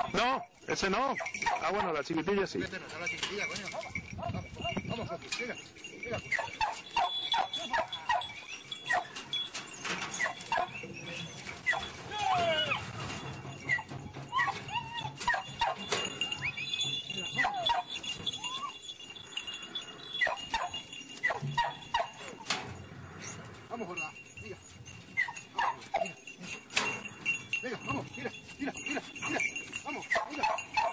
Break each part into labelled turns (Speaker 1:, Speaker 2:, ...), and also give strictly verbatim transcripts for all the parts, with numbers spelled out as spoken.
Speaker 1: No, ese no. Ah, bueno, la chiquitilla sí.
Speaker 2: Métenos a la chiquitilla, coño. Vamos, vamos, vamos, venga, venga. Vamos, gorda, venga. Venga, vamos, tira, tira, tira, tira. Vamos, venga.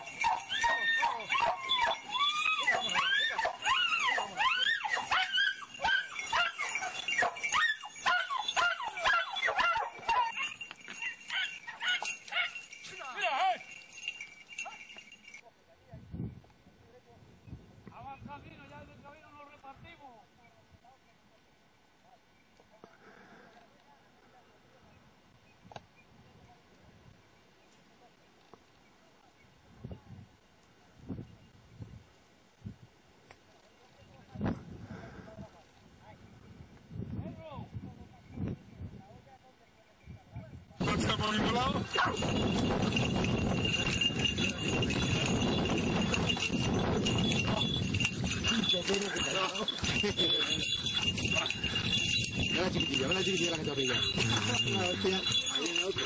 Speaker 3: ¿Está por ningún lado?
Speaker 2: Ve la chiquitilla, ve la chiquitilla la que te orilla. Ahí viene otro.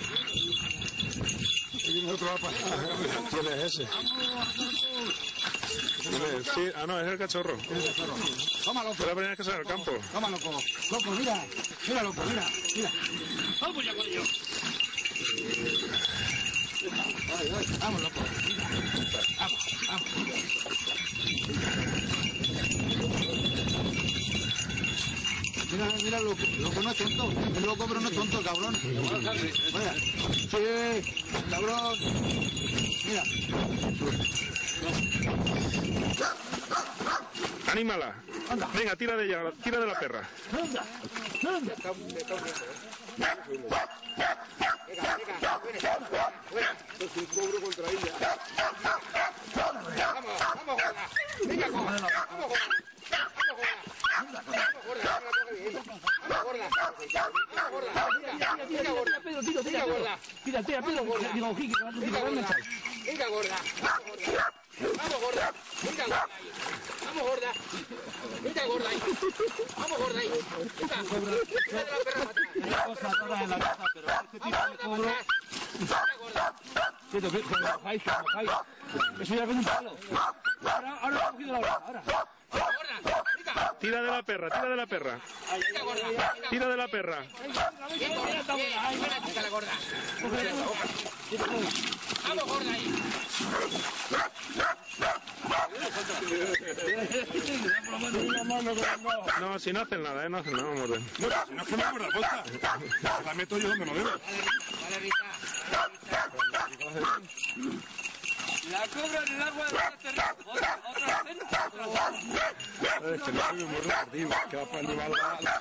Speaker 2: Ahí viene otro.
Speaker 1: ¿Quién es ese? Sí, ah, no, es el cachorro.
Speaker 2: Es el cachorro. Toma, loco.
Speaker 1: Es la primera vez que sale al campo.
Speaker 2: Toma, loco. Loco, mira. Mira, loco, mira. Mira.
Speaker 3: Vamos ya con ello.
Speaker 2: Ay, ay, vamos, loco. Vamos, vamos. Mira, mira, loco, loco no es tonto. Es loco, pero no es tonto, cabrón. Vaya. Sí, cabrón. Mira.
Speaker 1: Anímala. Venga, tira de ella, tira de la perra.
Speaker 2: Venga, venga, fuera. Es un cobro contra ella. Vamos, vamos, gorda. Venga, gorda. Vamos, gorda. Vamos, gorda. Vamos, gorda. Vamos, gorda. Vamos, gorda. Venga, gorda.
Speaker 4: Pedro, tira, tira,
Speaker 2: gorda.
Speaker 4: Tira, tira, Pedro. Digo, Jique, que va a
Speaker 2: Venga, gorda. Venga, gorda. Vamos, gorda. Venga, gorda. Vamos, gorda. Venga, gorda ahí. Vamos, gorda ahí. Venga, tira de la perra para atrás.
Speaker 4: Una cosa rara en la casa, pero este tipo de cobro...
Speaker 2: Venga, gorda.
Speaker 4: Quieto, que que mojáis, que mojáis. Eso ya con un palo. Ahora, ahora he cogido la hora, ahora.
Speaker 2: Gorda. Venga.
Speaker 1: Tira de la perra, tira de la perra.
Speaker 2: Venga, gorda.
Speaker 1: Tira de la perra.
Speaker 2: Bien, gorda. Bien, buena chica la gorda. Vamos, gorda ahí.
Speaker 1: No, si no hacen nada, ¿eh? No hacen nada, vamos a ver.
Speaker 3: Si no es que me acuerdo la posta. La meto yo donde no debo.
Speaker 2: Vale, Rita. Vale, Rita.
Speaker 4: La cobra en el agua de la terraza. Otra, otra vez.
Speaker 1: Es que no soy muy repartido, que va para el nivel.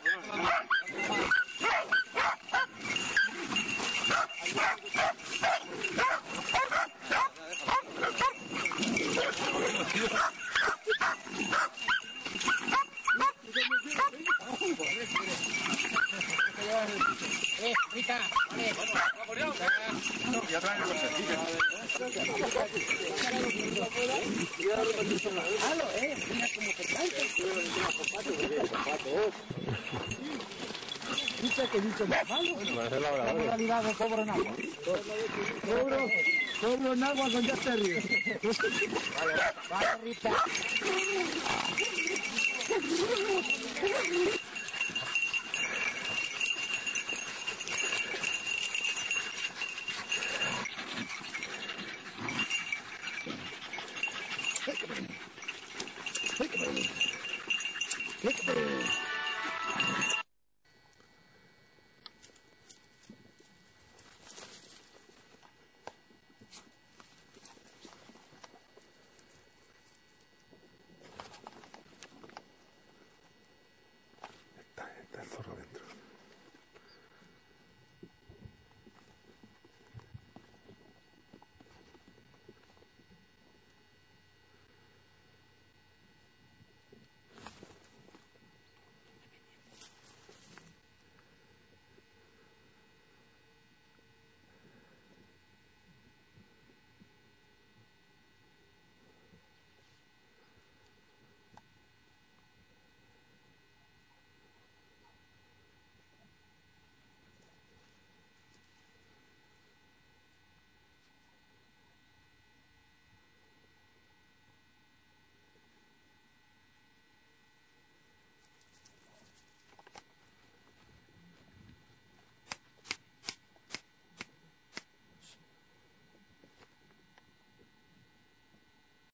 Speaker 2: Eh, Rita, vale.
Speaker 3: Ya traen el coche.
Speaker 4: Dice que dicho más malo. La modalidad de cobro en agua. Cobro, cobro en agua con Jack Terrier.
Speaker 2: Vale, Rita.